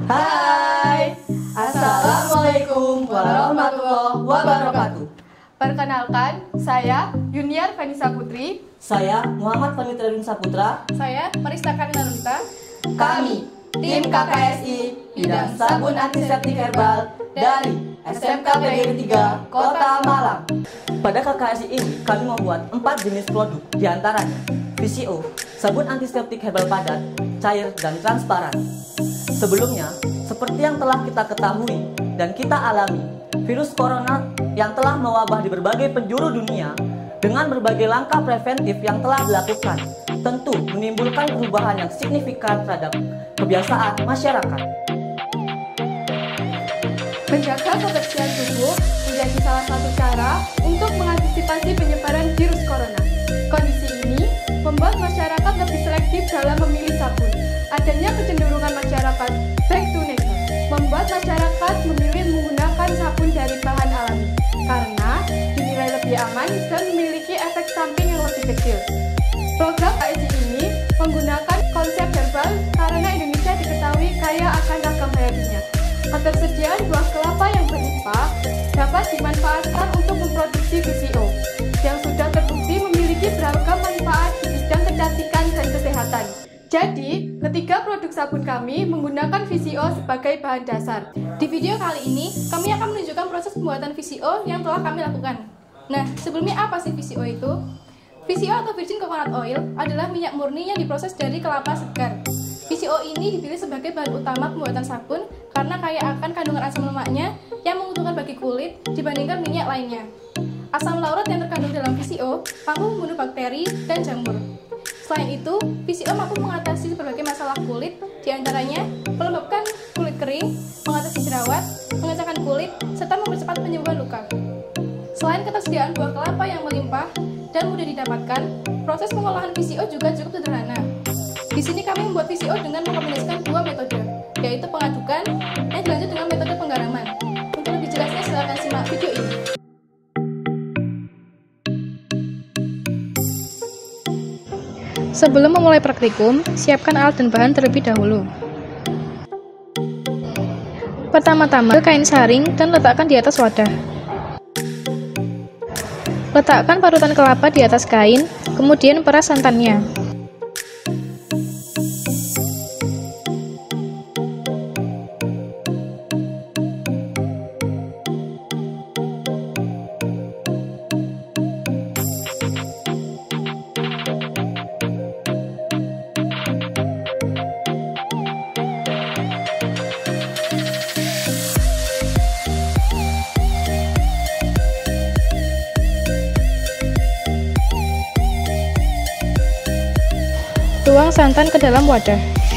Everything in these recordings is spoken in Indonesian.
Hai, Assalamualaikum warahmatullahi wabarakatuh. Perkenalkan, saya Yuniar Vanessa Putri. Saya Muhammad Panitradun Saputra. Saya Marista Karinanunta. Kami tim KKSI bidang sabun antiseptik herbal dari SMK PGRI 3 Kota Malang. Pada KKSI ini kami membuat 4 jenis produk, diantaranya VCO, sabun antiseptik herbal padat, cair, dan transparan. Sebelumnya, seperti yang telah kita ketahui dan kita alami, virus corona yang telah mewabah di berbagai penjuru dunia dengan berbagai langkah preventif yang telah dilakukan tentu menimbulkan perubahan yang signifikan terhadap kebiasaan masyarakat. Menjaga kebersihan tubuh menjadi salah satu cara untuk mengantisipasi penyebaran virus corona. Kondisi ini membuat masyarakat lebih selektif dalam memilih sabun. Adanya kecenderungan masyarakat back to nature membuat masyarakat memilih menggunakan sabun dari bahan alami karena dinilai lebih aman dan memiliki efek samping yang lebih kecil. Program KKSI ini menggunakan konsep herbal karena Indonesia diketahui kaya akan ragam hayatinya. Ketersediaan buah kelapa yang berlimpah dapat dimanfaatkan untuk memproduksi VCO yang sudah terbukti memiliki beragam manfaat di bidang kecantikan dan kesehatan. Jadi, ketiga produk sabun kami menggunakan VCO sebagai bahan dasar. Di video kali ini, kami akan menunjukkan proses pembuatan VCO yang telah kami lakukan. Nah, sebelumnya apa sih VCO itu? VCO atau Virgin Coconut Oil adalah minyak murni yang diproses dari kelapa segar. VCO ini dipilih sebagai bahan utama pembuatan sabun karena kaya akan kandungan asam lemaknya yang menguntungkan bagi kulit dibandingkan minyak lainnya. Asam laurat yang terkandung dalam VCO mampu membunuh bakteri dan jamur. Selain itu, VCO mampu mengatasi berbagai masalah kulit, diantaranya melembabkan kulit kering, mengatasi jerawat, mengencangkan kulit, serta mempercepat penyembuhan luka. Selain ketersediaan buah kelapa yang melimpah dan mudah didapatkan, proses pengolahan VCO juga cukup sederhana. Di sini kami membuat VCO dengan mengkombinasikan dua metode, yaitu pengadukan dan dilanjut dengan metode penggaraman. Untuk lebih jelasnya silakan simak video ini. Sebelum memulai praktikum, siapkan alat dan bahan terlebih dahulu. Pertama-tama, kain saring dan letakkan di atas wadah. Letakkan parutan kelapa di atas kain, kemudian peras santannya. Tuang santan ke dalam wadah.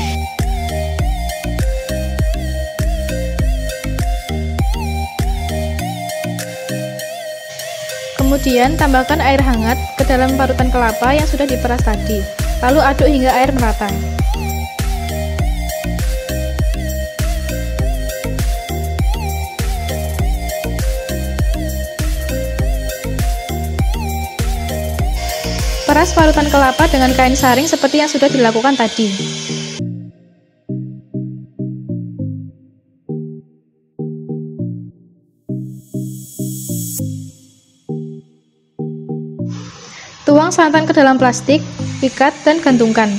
Kemudian tambahkan air hangat ke dalam parutan kelapa yang sudah diperas tadi. Lalu aduk hingga air merata. Peras parutan kelapa dengan kain saring seperti yang sudah dilakukan tadi. Tuang santan ke dalam plastik, ikat dan gantungkan.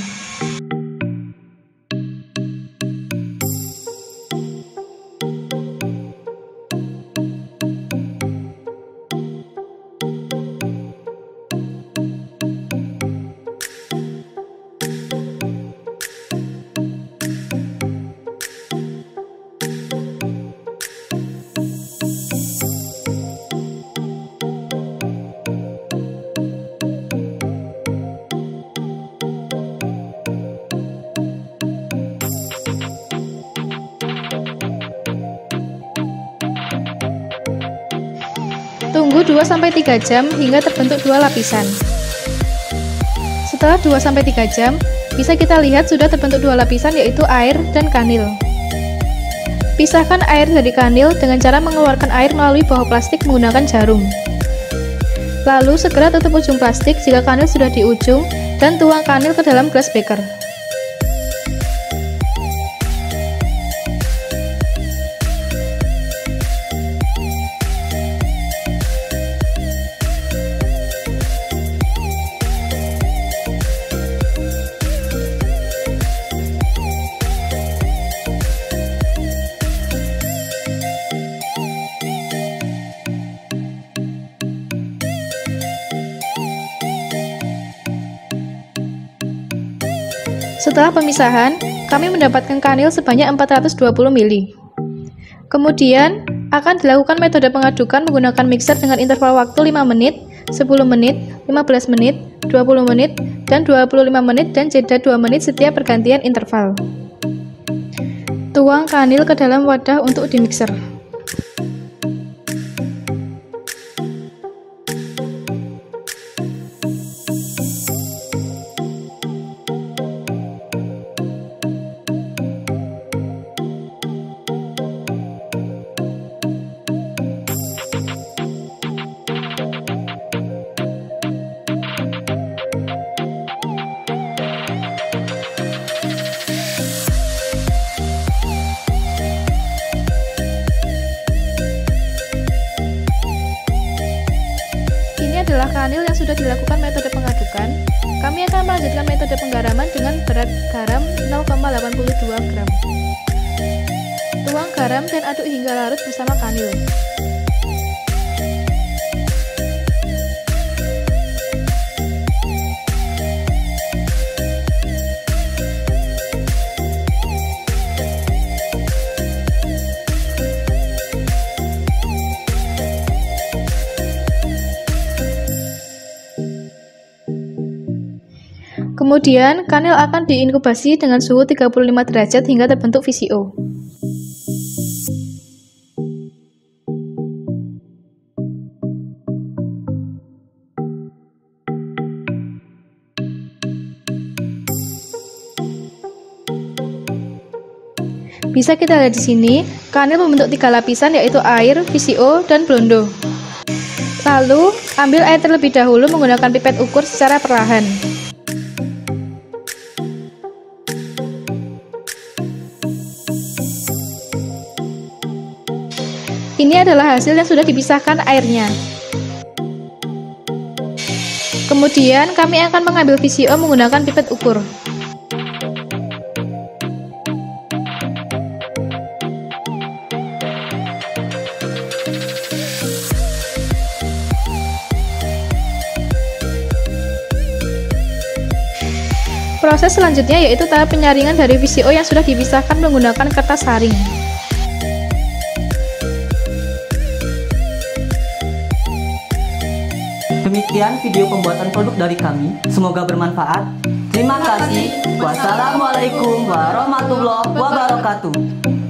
Tunggu 2-3 jam hingga terbentuk dua lapisan. Setelah 2-3 jam, bisa kita lihat sudah terbentuk dua lapisan, yaitu air dan kanil. Pisahkan air dari kanil dengan cara mengeluarkan air melalui bawah plastik menggunakan jarum. Lalu segera tutup ujung plastik jika kanil sudah di ujung dan tuang kanil ke dalam gelas beker. Setelah pemisahan, kami mendapatkan kanil sebanyak 420 ml. Kemudian, akan dilakukan metode pengadukan menggunakan mixer dengan interval waktu 5 menit, 10 menit, 15 menit, 20 menit, dan 25 menit dan jeda 2 menit setiap pergantian interval. Tuang kanil ke dalam wadah untuk dimixer. Adalah kanil yang sudah dilakukan metode pengadukan. Kami akan melanjutkan metode penggaraman dengan berat garam 0,82 gram. Tuang garam dan aduk hingga larut bersama kanil. Kemudian, kanil akan diinkubasi dengan suhu 35 derajat hingga terbentuk VCO. Bisa kita lihat di sini, kanil membentuk 3 lapisan yaitu air, VCO, dan blondo. Lalu, ambil air terlebih dahulu menggunakan pipet ukur secara perlahan. Ini adalah hasil yang sudah dipisahkan airnya. Kemudian kami akan mengambil VCO menggunakan pipet ukur. Proses selanjutnya yaitu tahap penyaringan dari VCO yang sudah dipisahkan menggunakan kertas saring. Demikian video pembuatan produk dari kami. Semoga bermanfaat. Terima kasih. Wassalamualaikum warahmatullahi wabarakatuh.